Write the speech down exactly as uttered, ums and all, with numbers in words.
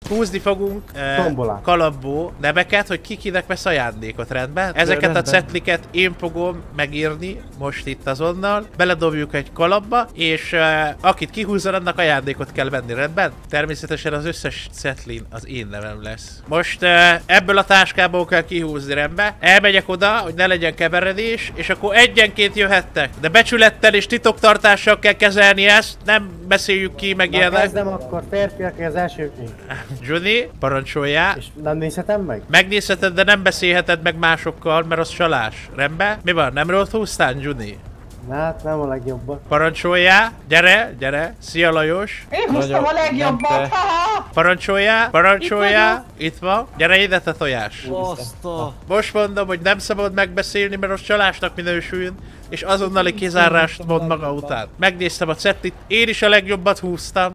Húzni fogunk uh, kalapból neveket, hogy ki kinek vesz ajándékot, rendben? Ezeket rendben. A cetliket én fogom megírni most itt azonnal, beledobjuk egy kalapba, és uh, akit kihúzol, annak ajándékot kell venni, rendben? Természetesen az összes cetlin az én nevem lesz. Most uh, ebből a táskából kell kihúzni, rendben? Elmegyek oda, hogy ne legyen keveredés, és akkor egyenként jöhettek. De becsülettel és titoktartással kell kezelni ezt, nem beszéljük ki, meg Na, ilyenek. kezdem akkor férfiak az első. Johnny, parancsoljál. És nem nézhetem meg? Megnézheted, de nem beszélheted meg másokkal, mert az csalás. Rendben? Mi van? Nem rót húztál, Johnny? Na hát nem a legjobban. Parancsoljál. Gyere, gyere. Szia, Lajos. Én húztam a legjobbat, haha! Parancsoljál, parancsoljál. Itt van. Gyere ide, te tojás. Baszta. Most mondom, hogy nem szabad megbeszélni, mert az csalásnak minősüljön, és azonnali kizárást mond maga után. Megnéztem a cetlit, én is a legjobbat húztam.